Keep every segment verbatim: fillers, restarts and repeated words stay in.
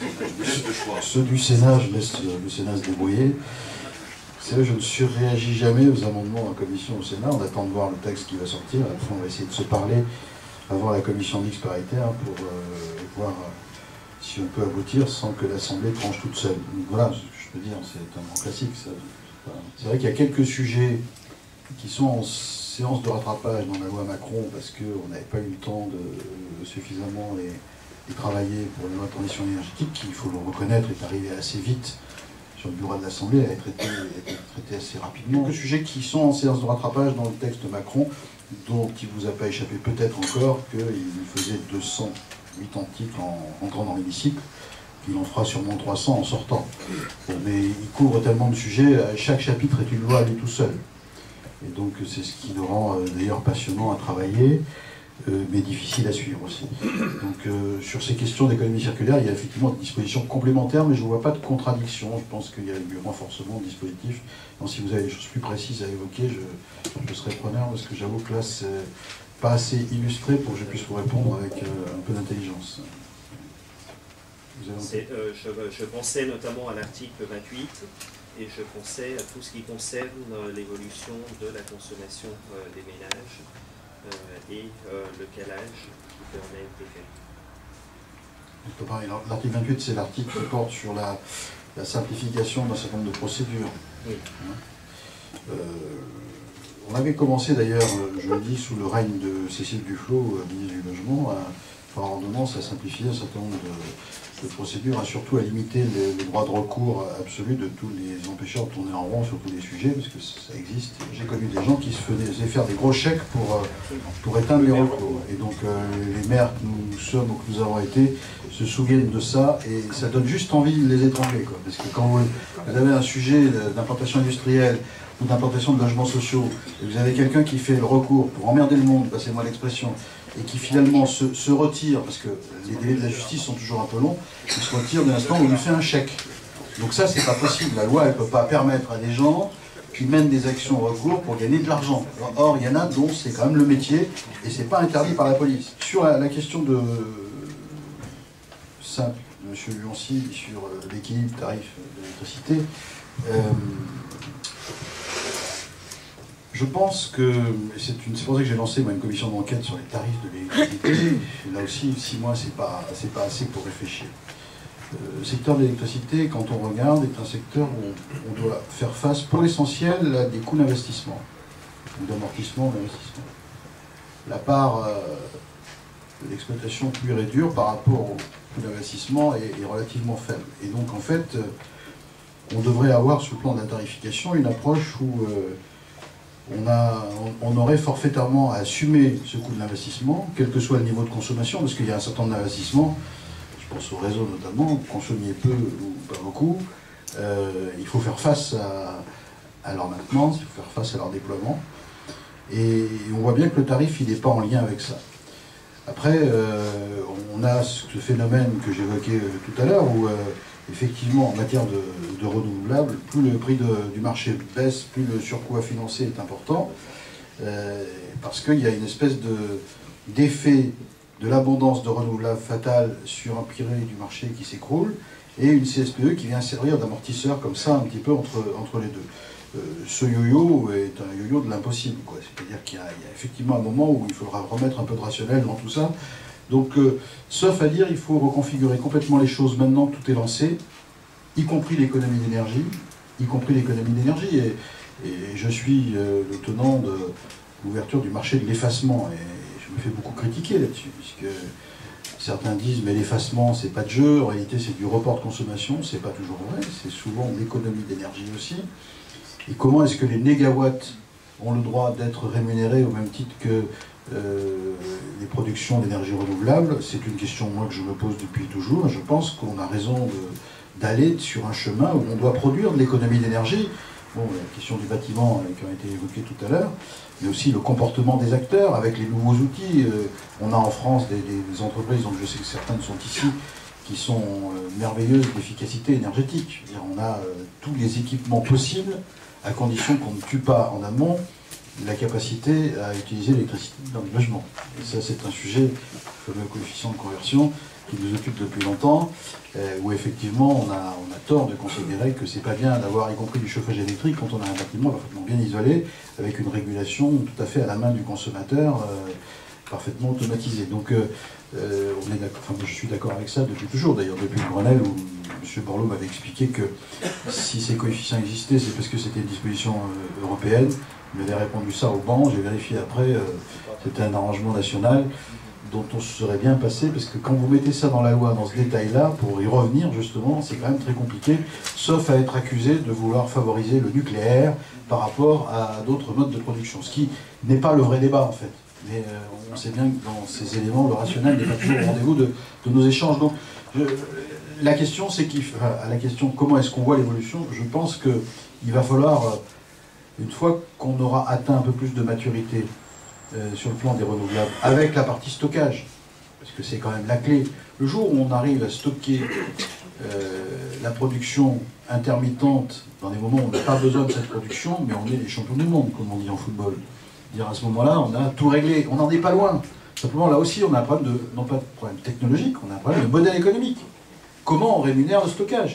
Ceux du Sénat, je laisse le Sénat se débrouiller. C'est vrai, je ne surréagis jamais aux amendements en commission au Sénat. On attend de voir le texte qui va sortir. Après, on va essayer de se parler avant la commission mixte paritaire pour euh, voir si on peut aboutir sans que l'Assemblée tranche toute seule. Donc voilà, je peux dire, c'est un grand classique. C'est vrai qu'il y a quelques sujets qui sont en séance de rattrapage dans la loi Macron parce qu'on n'avait pas eu le temps de suffisamment les, les travailler pour la loi de transition énergétique, qui, il faut le reconnaître, est arrivé assez vite sur le bureau de l'Assemblée, elle a été traitée, traité assez rapidement. Quelques sujets qui sont en séance de rattrapage dans le texte Macron, dont il ne vous a pas échappé peut-être encore qu'il faisait deux cent huit articles en rentrant dans l'hémicycle, qu'il en fera sûrement trois cents en sortant. Bon, mais il couvre tellement de sujets, chaque chapitre est une loi à lui tout seul. Et donc c'est ce qui le rend euh, d'ailleurs passionnant à travailler, euh, mais difficile à suivre aussi. Donc euh, sur ces questions d'économie circulaire, il y a effectivement des dispositions complémentaires, mais je ne vois pas de contradiction. Je pense qu'il y a eu renforcement de dispositifs. Donc si vous avez des choses plus précises à évoquer, je, je serai preneur, parce que j'avoue que là, c'est pas assez illustré pour que je puisse vous répondre avec euh, un peu d'intelligence. Euh, je, je pensais notamment à l'article vingt-huit, et je pensais à tout ce qui concerne l'évolution de la consommation euh, des ménages euh, et euh, le calage qui permet d'effet. L'article vingt-huit, c'est l'article qui porte sur la, la simplification d'un certain nombre de procédures. Oui. Euh, on avait commencé d'ailleurs, je le dis, sous le règne de Cécile Duflot, ministre du Logement, à, par ordonnance à simplifier un certain nombre de, de procédures, et surtout à limiter le, le droit de recours absolu de tous les empêcheurs de tourner en rond sur tous les sujets, parce que ça existe. J'ai connu des gens qui se faisaient faire des gros chèques pour, pour éteindre les recours. Et donc euh, les maires que nous sommes ou que nous avons été se souviennent de ça, et ça donne juste envie de les étrangler, quoi. Parce que quand vous, vous avez un sujet d'implantation industrielle ou d'implantation de logements sociaux, et vous avez quelqu'un qui fait le recours pour emmerder le monde, passez-moi l'expression, et qui finalement se, se retire, parce que les délais de la justice sont toujours un peu longs, il se retire de l'instant où il lui fait un chèque. Donc ça, c'est pas possible. La loi, elle ne peut pas permettre à des gens qui mènent des actions au recours pour gagner de l'argent. Or, il y en a dont c'est quand même le métier, et c'est pas interdit par la police. Sur la, la question de simple, M. Lioncy, sur l'équilibre tarif de l'électricité, euh, je pense que, c'est pour ça que j'ai lancé moi, une commission d'enquête sur les tarifs de l'électricité. Là aussi, six mois, c'est pas, c'est pas assez pour réfléchir. Euh, le secteur de l'électricité, quand on regarde, est un secteur où on doit faire face, pour l'essentiel, à des coûts d'investissement, ou d'amortissement d'investissement. La part euh, de l'exploitation pure et dure par rapport au coût d'investissement est, est relativement faible. Et donc, en fait, euh, on devrait avoir, sur le plan de la tarification, une approche où euh, On, a, on aurait forfaitairement à assumer ce coût de l'investissement, quel que soit le niveau de consommation, parce qu'il y a un certain nombre d'investissements, je pense au réseau notamment, consommiez peu ou pas beaucoup, euh, il faut faire face à, à leur maintenance, il faut faire face à leur déploiement, et on voit bien que le tarif, il n'est pas en lien avec ça. Après, euh, on a ce phénomène que j'évoquais tout à l'heure, où euh, effectivement, en matière de, de renouvelables, plus le prix de, du marché baisse, plus le surcoût à financer est important, euh, parce qu'il y a une espèce d'effet de, de l'abondance de renouvelables fatale sur un prix du marché qui s'écroule, et une C S P E qui vient servir d'amortisseur comme ça, un petit peu entre, entre les deux. Euh, ce yo-yo est un yo-yo de l'impossible, quoi. C'est-à-dire qu'il y, y a effectivement un moment où il faudra remettre un peu de rationnel dans tout ça. Donc, euh, sauf à dire, il faut reconfigurer complètement les choses maintenant que tout est lancé, y compris l'économie d'énergie, y compris l'économie d'énergie. Et, et je suis euh, le tenant de l'ouverture du marché de l'effacement. Et je me fais beaucoup critiquer là-dessus, puisque certains disent, mais l'effacement, c'est pas de jeu, en réalité, c'est du report de consommation. C'est pas toujours vrai, c'est souvent l'économie d'énergie aussi. Et comment est-ce que les négawatts ont le droit d'être rémunérés au même titre que Euh, les productions d'énergie renouvelable? C'est une question, moi, que je me pose depuis toujours. Je pense qu'on a raison d'aller sur un chemin où on doit produire de l'économie d'énergie. Bon, la question du bâtiment euh, qui a été évoquée tout à l'heure, mais aussi le comportement des acteurs avec les nouveaux outils. Euh, on a en France des, des entreprises, dont je sais que certaines sont ici, qui sont euh, merveilleuses d'efficacité énergétique. Je veux dire, on a euh, tous les équipements possibles, à condition qu'on ne tue pas en amont la capacité à utiliser l'électricité dans le logement. Et ça, c'est un sujet, le fameux coefficient de conversion, qui nous occupe depuis longtemps, euh, où effectivement on a, on a tort de considérer que c'est pas bien d'avoir y compris du chauffage électrique quand on a un bâtiment parfaitement bien isolé, avec une régulation tout à fait à la main du consommateur, euh, parfaitement automatisée. Donc euh, euh, on est enfin, moi, je suis d'accord avec ça depuis toujours, d'ailleurs depuis le Grenelle, où M. Borloo m'avait expliqué que si ces coefficients existaient, c'est parce que c'était une disposition euh, européenne. Il m'avait répondu ça au banc, j'ai vérifié après, euh, c'était un arrangement national dont on se serait bien passé, parce que quand vous mettez ça dans la loi, dans ce détail-là, pour y revenir justement, c'est quand même très compliqué, sauf à être accusé de vouloir favoriser le nucléaire par rapport à d'autres modes de production, ce qui n'est pas le vrai débat en fait. Mais euh, on sait bien que dans ces éléments, le rationnel n'est pas toujours au rendez-vous de, de nos échanges. Donc, je, la question, c'est qu'il, enfin, à la question comment est-ce qu'on voit l'évolution, je pense qu'il va falloir, euh, une fois qu'on aura atteint un peu plus de maturité euh, sur le plan des renouvelables, avec la partie stockage, parce que c'est quand même la clé, le jour où on arrive à stocker euh, la production intermittente dans des moments où on n'a pas besoin de cette production, mais on est les champions du monde, comme on dit en football. Dire à ce moment-là, on a tout réglé. On n'en est pas loin. Simplement, là aussi, on a un problème de, non pas de problème technologique, on a un problème de modèle économique. Comment on rémunère le stockage?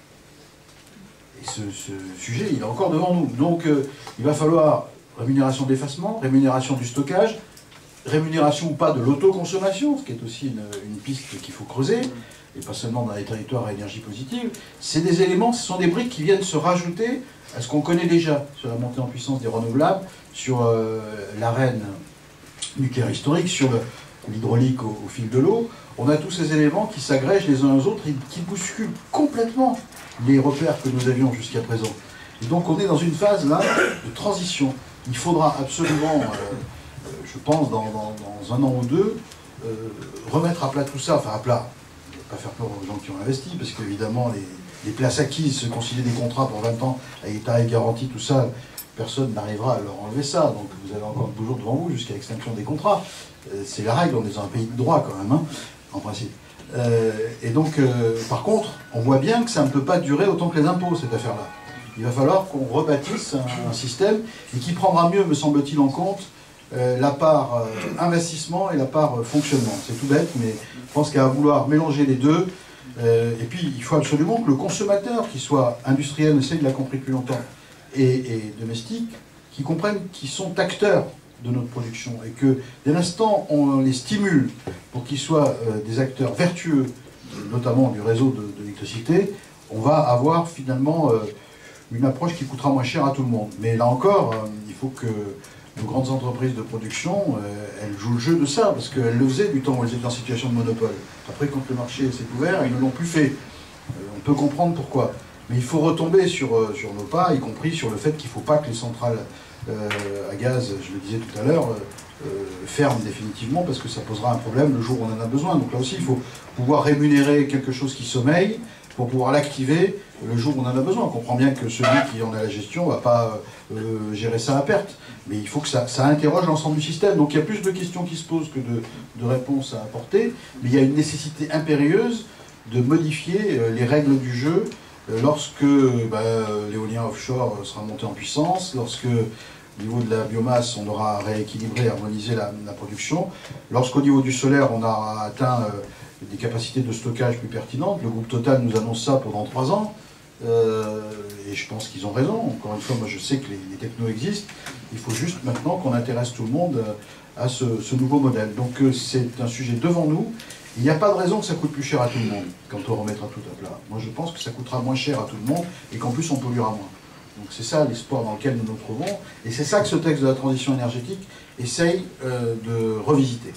Et ce, ce sujet, il est encore devant nous. Donc, euh, il va falloir rémunération d'effacement, rémunération du stockage, rémunération ou pas de l'autoconsommation, ce qui est aussi une, une piste qu'il faut creuser, et pas seulement dans les territoires à énergie positive. C'est des éléments, ce sont des briques qui viennent se rajouter à ce qu'on connaît déjà sur la montée en puissance des renouvelables, sur euh, l'arène nucléaire historique, sur l'hydraulique au, au fil de l'eau. On a tous ces éléments qui s'agrègent les uns aux autres et qui bousculent complètement les repères que nous avions jusqu'à présent. Et donc on est dans une phase là de transition. Il faudra absolument, euh, je pense, dans, dans, dans un an ou deux, euh, remettre à plat tout ça, enfin à plat, pas faire peur aux gens qui ont investi, parce qu'évidemment les, les places acquises, se concilier des contrats pour vingt ans avec tarifs garantis, tout ça, personne n'arrivera à leur enlever ça. Donc vous avez encore deux jours devant vous jusqu'à l'extinction des contrats. Euh, c'est la règle, on est dans un pays de droit quand même, hein, en principe. Euh, et donc, euh, par contre, on voit bien que ça ne peut pas durer autant que les impôts, cette affaire-là. Il va falloir qu'on rebâtisse un, un système et qui prendra mieux, me semble-t-il, en compte euh, la part euh, investissement et la part euh, fonctionnement. C'est tout bête, mais je pense qu'à vouloir mélanger les deux, euh, et puis il faut absolument que le consommateur, qu'il soit industriel, mais ça il l'a compris depuis longtemps, et, et domestique, qui comprennent qu'ils sont acteurs de notre production et que dès l'instant on les stimule pour qu'ils soient euh, des acteurs vertueux, notamment du réseau de, de l'électricité, on va avoir finalement euh, une approche qui coûtera moins cher à tout le monde. Mais là encore, euh, il faut que nos grandes entreprises de production, euh, elles jouent le jeu de ça, parce qu'elles le faisaient du temps où elles étaient en situation de monopole. Après, quand le marché s'est ouvert, ils ne l'ont plus fait. Euh, on peut comprendre pourquoi. Mais il faut retomber sur, euh, sur nos pas, y compris sur le fait qu'il ne faut pas que les centrales Euh, à gaz, je le disais tout à l'heure, euh, ferme définitivement parce que ça posera un problème le jour où on en a besoin. Donc là aussi, il faut pouvoir rémunérer quelque chose qui sommeille pour pouvoir l'activer le jour où on en a besoin. On comprend bien que celui qui en a la gestion ne va pas euh, gérer ça à perte. Mais il faut que ça, ça interroge l'ensemble du système. Donc il y a plus de questions qui se posent que de, de réponses à apporter. Mais il y a une nécessité impérieuse de modifier euh, les règles du jeu lorsque bah, l'éolien offshore sera monté en puissance, lorsque au niveau de la biomasse on aura rééquilibré, harmonisé la, la production, lorsqu'au niveau du solaire on aura atteint euh, des capacités de stockage plus pertinentes. Le groupe Total nous annonce ça pendant trois ans, euh, et je pense qu'ils ont raison. Encore une fois, moi je sais que les, les technos existent, il faut juste maintenant qu'on intéresse tout le monde à ce, ce nouveau modèle. Donc euh, c'est un sujet devant nous. Il n'y a pas de raison que ça coûte plus cher à tout le monde quand on remettra tout à plat. Moi, je pense que ça coûtera moins cher à tout le monde et qu'en plus, on polluera moins. Donc c'est ça l'espoir dans lequel nous nous trouvons. Et c'est ça que ce texte de la transition énergétique essaye euh, de revisiter.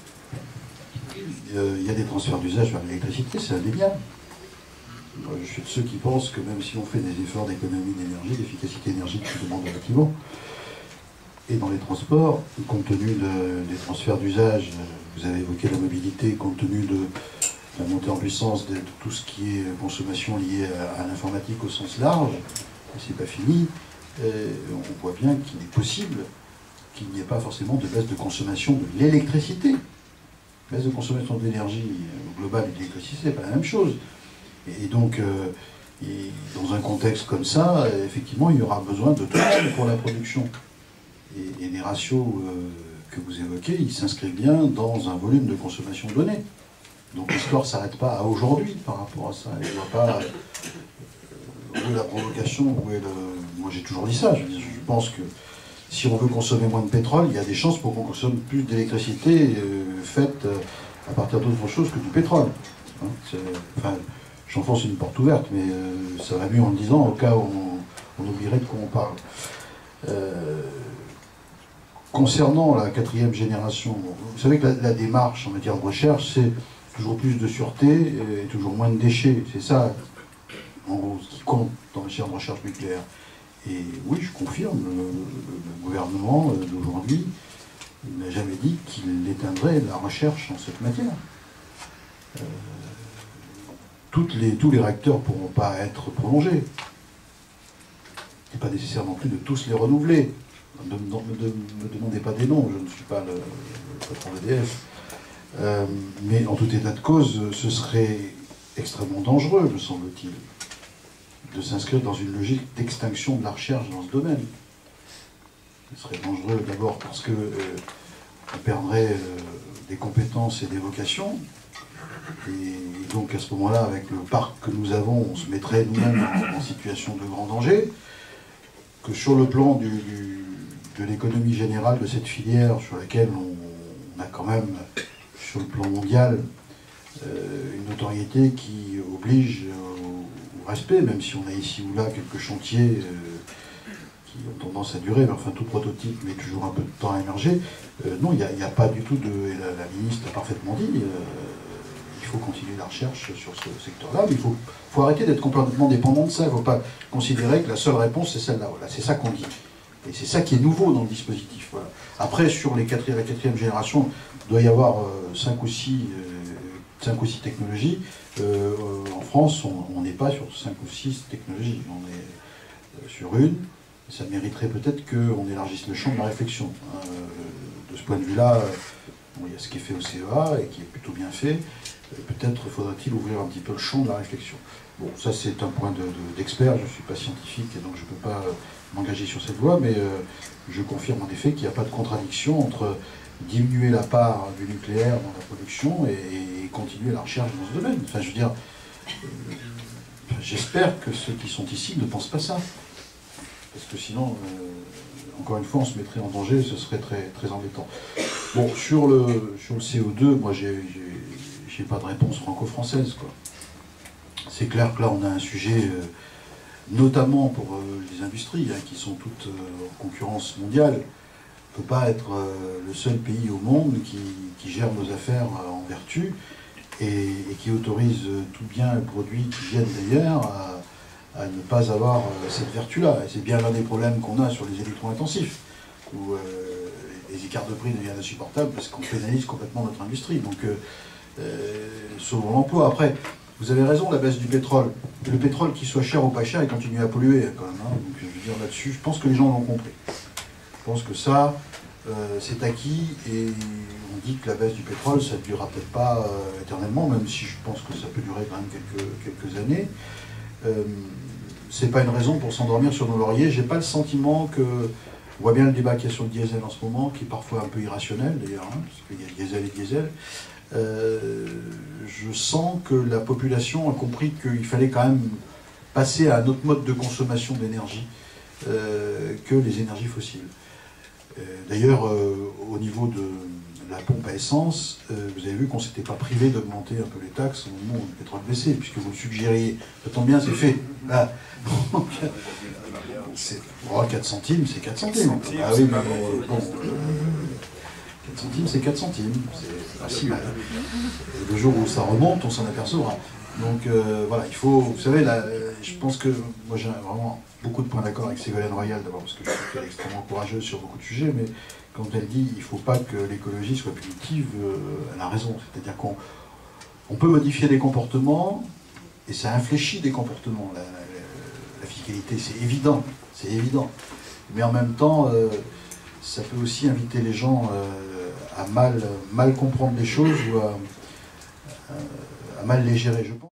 Euh, il y a des transferts d'usage vers l'électricité, c'est indéniable. Moi, je suis de ceux qui pensent que même si on fait des efforts d'économie d'énergie, d'efficacité énergétique se demande relativement. Et dans les transports, compte tenu de, des transferts d'usage, vous avez évoqué la mobilité, compte tenu de la montée en puissance de, de tout ce qui est consommation liée à, à l'informatique au sens large, et c'est pas fini, euh, on voit bien qu'il est possible qu'il n'y ait pas forcément de baisse de consommation de l'électricité. Baisse de consommation d'énergie globale et d'électricité, c'est pas la même chose. Et, et donc, euh, et dans un contexte comme ça, effectivement, il y aura besoin de tout le monde pour la production. Et, et les ratios euh, que vous évoquez, ils s'inscrivent bien dans un volume de consommation donné. Donc l'histoire ne s'arrête pas à aujourd'hui par rapport à ça. Je ne vois pas euh, où est la provocation, où est le... Moi j'ai toujours dit ça, je, dis, je pense que si on veut consommer moins de pétrole, il y a des chances pour qu'on consomme plus d'électricité euh, faite euh, à partir d'autre chose que du pétrole. Hein, enfin, j'enfonce une porte ouverte, mais euh, ça va mieux en le disant, au cas où on, on oublierait de quoi on parle. Euh, concernant la quatrième génération, vous savez que la, la démarche en matière de recherche, c'est toujours plus de sûreté et toujours moins de déchets. C'est ça, en gros, ce qui compte dans la matière de recherche nucléaire. Et oui, je confirme, le, le, le gouvernement d'aujourd'hui n'a jamais dit qu'il éteindrait la recherche en cette matière. Euh, toutes les, tous les réacteurs ne pourront pas être prolongés. Il n'est pas nécessaire non plus de tous les renouveler. Ne me, me, me demandez pas des noms, je ne suis pas le, le patron d'E D F. Euh, mais en tout état de cause, ce serait extrêmement dangereux, me semble-t-il, de s'inscrire dans une logique d'extinction de la recherche dans ce domaine. Ce serait dangereux d'abord parce que euh, on perdrait euh, des compétences et des vocations, et donc à ce moment-là, avec le parc que nous avons, on se mettrait nous-mêmes en, en situation de grand danger, que sur le plan du, du, de l'économie générale de cette filière, sur laquelle on, on a quand même, sur le plan mondial, euh, une notoriété qui oblige au, au respect, même si on a ici ou là quelques chantiers euh, qui ont tendance à durer, mais enfin tout prototype met toujours un peu de temps à émerger. Euh, non, il n'y a, a pas du tout de... Et la, la ministre a parfaitement dit, euh, il faut continuer la recherche sur ce secteur-là, mais il faut, faut arrêter d'être complètement dépendant de ça. Il ne faut pas considérer que la seule réponse, c'est celle-là. Voilà, c'est ça qu'on dit. Et c'est ça qui est nouveau dans le dispositif. Voilà. Après, sur les quatrième, la quatrième génération, il doit y avoir euh, cinq ou six, euh, cinq ou six technologies. Euh, en France, on n'est pas sur cinq ou six technologies. On est euh, sur une. Ça mériterait peut-être qu'on élargisse le champ de la réflexion. Euh, de ce point de vue-là, euh, bon, il y a ce qui est fait au C E A et qui est plutôt bien fait. Peut-être faudrait-il ouvrir un petit peu le champ de la réflexion. Bon, ça c'est un point d'expert, de, de, je ne suis pas scientifique et donc je ne peux pas euh, m'engager sur cette voie, mais euh, je confirme en effet qu'il n'y a pas de contradiction entre diminuer la part du nucléaire dans la production et, et continuer la recherche dans ce domaine. Enfin, je veux dire, euh, j'espère que ceux qui sont ici ne pensent pas ça. Parce que sinon, euh, encore une fois, on se mettrait en danger, ce serait très, très embêtant. Bon, sur le, sur le C O deux, moi j'ai... j'ai pas de réponse franco-française, quoi. C'est clair que là, on a un sujet, euh, notamment pour euh, les industries, hein, qui sont toutes euh, en concurrence mondiale. On ne peut pas être euh, le seul pays au monde qui, qui gère nos affaires euh, en vertu et, et qui autorise euh, tout bien et produit qui viennent d'ailleurs à, à ne pas avoir euh, cette vertu-là. Et c'est bien l'un des problèmes qu'on a sur les électro-intensifs, où euh, les écarts de prix deviennent insupportables parce qu'on pénalise complètement notre industrie. Donc, euh, Euh, sauvons l'emploi. Après, vous avez raison, la baisse du pétrole. Le pétrole, qu'il soit cher ou pas cher, il continue à polluer quand même. Hein. Donc je veux dire là-dessus, je pense que les gens l'ont compris. Je pense que ça, euh, c'est acquis et on dit que la baisse du pétrole, ça ne durera peut-être pas euh, éternellement, même si je pense que ça peut durer quand même quelques, quelques années. Euh, c'est pas une raison pour s'endormir sur nos lauriers. J'ai pas le sentiment que... On voit bien le débat qu'il y a sur le diesel en ce moment, qui est parfois un peu irrationnel d'ailleurs, hein, parce qu'il y a diesel et diesel. Euh, je sens que la population a compris qu'il fallait quand même passer à un autre mode de consommation d'énergie euh, que les énergies fossiles. Euh, D'ailleurs, euh, au niveau de la pompe à essence, euh, vous avez vu qu'on ne s'était pas privé d'augmenter un peu les taxes au moment où le pétrole baissait, puisque vous le suggériez. Ça tombe bien, c'est fait. Ah. Oh, quatre centimes, c'est quatre centimes. Ah oui, mais bon, quatre centimes, c'est quatre centimes. C'est pas si mal. Et le jour où ça remonte, on s'en apercevra. Donc euh, voilà, il faut, vous savez, là, je pense que moi j'ai vraiment beaucoup de points d'accord avec Ségolène Royal, d'abord parce que je trouve qu'elle est extrêmement courageuse sur beaucoup de sujets, mais quand elle dit il ne faut pas que l'écologie soit punitive, euh, elle a raison. C'est-à-dire qu'on on peut modifier des comportements et ça infléchit des comportements. La, la, la fiscalité, c'est évident, c'est évident. Mais en même temps, euh, ça peut aussi inviter les gens euh, à mal, mal comprendre les choses ou à, à mal les gérer, je pense.